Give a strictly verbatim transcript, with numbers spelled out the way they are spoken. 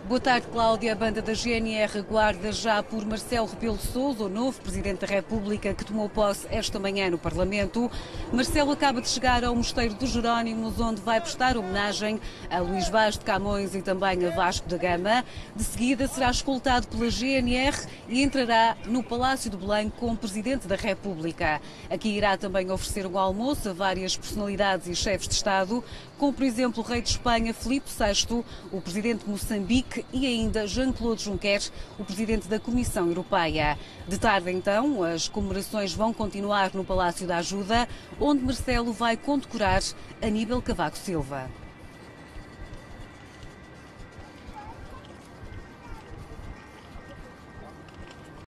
Boa tarde, Cláudia. A banda da G N R aguarda já por Marcelo Rebelo de Sousa, o novo Presidente da República, que tomou posse esta manhã no Parlamento. Marcelo acaba de chegar ao Mosteiro dos Jerónimos, onde vai prestar homenagem a Luís Vaz de Camões e também a Vasco da Gama. De seguida será escoltado pela G N R e entrará no Palácio de Belém como Presidente da República. Aqui irá também oferecer um almoço a várias personalidades e chefes de Estado, como por exemplo o rei de Espanha, Filipe sexto, o Presidente de Moçambique e ainda Jean-Claude Juncker, o Presidente da Comissão Europeia. De tarde, então, as comemorações vão continuar no Palácio da Ajuda, onde Marcelo vai condecorar Aníbal Cavaco Silva.